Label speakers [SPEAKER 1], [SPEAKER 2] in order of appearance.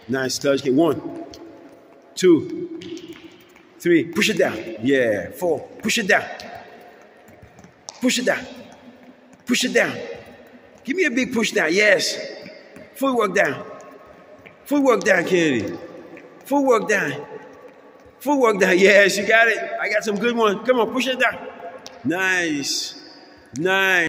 [SPEAKER 1] Nice touch. Get 1, 2, 3. Push it down. Yeah. 4. Push it down. Push it down. Push it down. Give me a big push down. Yes. Footwork down. Footwork down, Kennedy. Footwork down. Footwork down. Yes, you got it. I got some good ones. Come on, push it down. Nice. Nice.